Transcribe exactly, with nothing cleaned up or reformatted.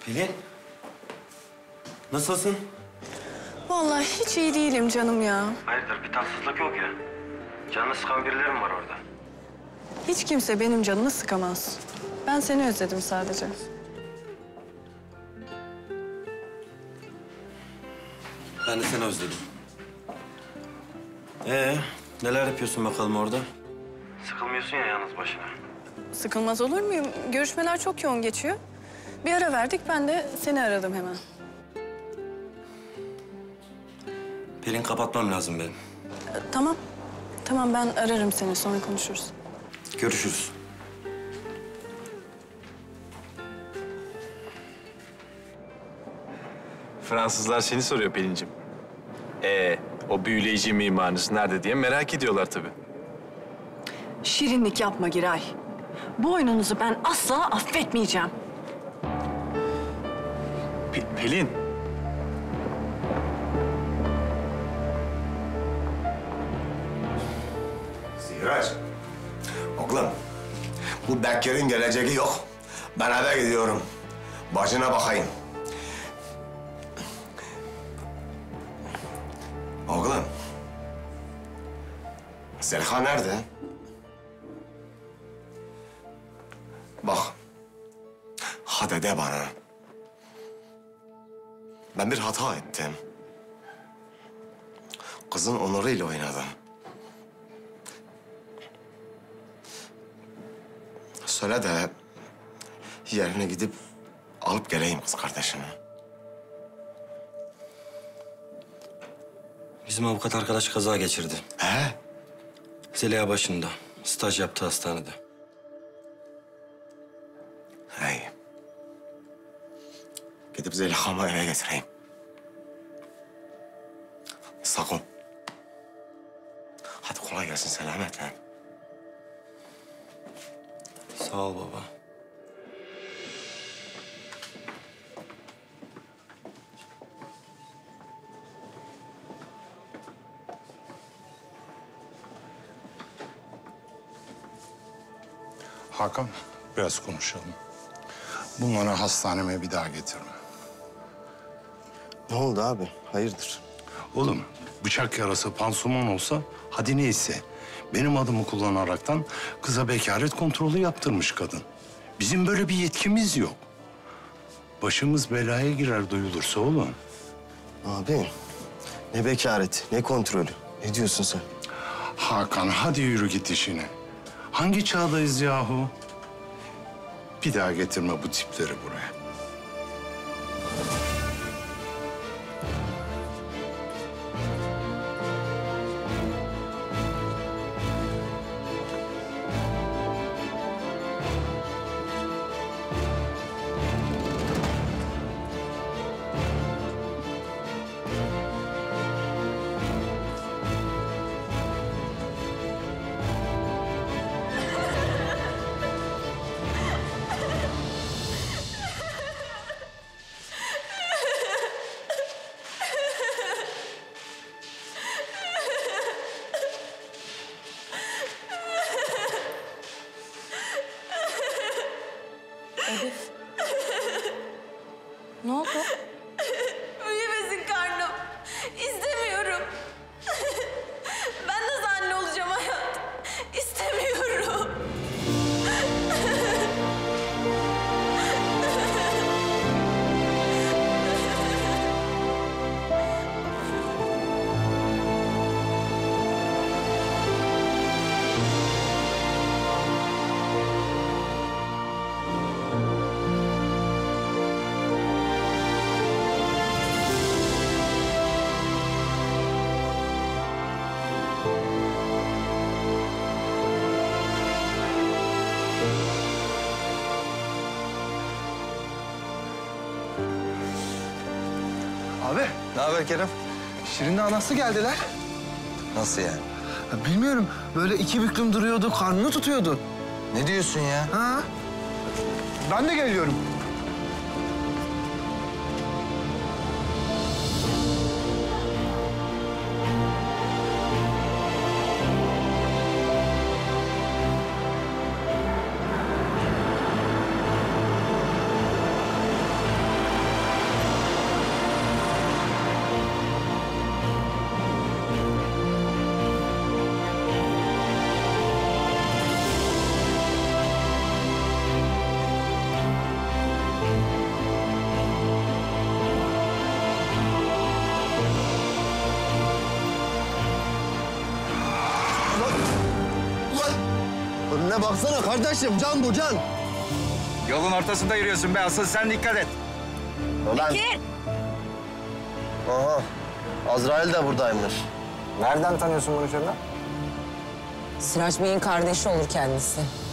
Pelin. Nasılsın? Vallahi hiç iyi değilim canım ya. Hayırdır, bir tatsızlık yok ya. Canını sıkan birileri mi var orada? Hiç kimse benim canımı sıkamaz. Ben seni özledim sadece. Ben de seni özledim. Ee, neler yapıyorsun bakalım orada? Sıkılmıyorsun ya yalnız başına. Sıkılmaz olur muyum? Görüşmeler çok yoğun geçiyor. Bir ara verdik, ben de seni aradım hemen. Pelin, kapatmam lazım benim. Ee, tamam. Tamam, ben ararım seni, sonra konuşuruz. Görüşürüz. Fransızlar seni soruyor Pelin'cim. Ee, o büyüleyici mimarınız nerede diye merak ediyorlar tabii. Şirinlik yapma Giray. Bu oyununuzu ben asla affetmeyeceğim. Pe- Pelin. Sirac, oğlum, bu Bekir'in geleceği yok. Ben eve gidiyorum. Bacına bakayım. Oğlum, Zeliha nerede? Bak, hadi de bana. Ben bir hata ettim. Kızın onuruyla oynadım. Söyle de yerine gidip alıp geleyim kız kardeşini. Bizim avukat arkadaş kaza geçirdi. He? Zeliha başında. Staj yaptı hastanede. Hey. Gidip Zeliha'mı eve getireyim. Sakın. Hadi kolay gelsin, selametle. Sağ ol baba. Hakan, biraz konuşalım. Bunları hastaneme bir daha getirme. Ne oldu abi? Hayırdır? Oğlum, bıçak yarası pansuman olsa hadi neyse. Benim adımı kullanaraktan kıza bekaret kontrolü yaptırmış kadın. Bizim böyle bir yetkimiz yok. Başımız belaya girer duyulursa oğlum. Abi, ne bekareti, ne kontrolü. Ne diyorsun sen? Hakan, hadi yürü git işine. Hangi çağdayız yahu? Bir daha getirme bu tipleri buraya. Elif. Ne oldu? Büyümesin karnım. İstemiyorum. Ben nasıl anne olacağım hayat? İstemiyorum. Abi, Ne haber Kerem? Şirin'le anası geldiler. Nasıl yani? Ya bilmiyorum, böyle iki büklüm duruyordu, karnını tutuyordu. Ne diyorsun ya? Ha? Ben de geliyorum. Bekir'e baksana kardeşim. Can bu can. Yolun ortasında yürüyorsun be. Asıl sen dikkat et. Ulan. Bekir! Aha. Azrail de buradaymış. Nereden tanıyorsun bunu şöyle? Sıraç Bey'in kardeşi olur kendisi.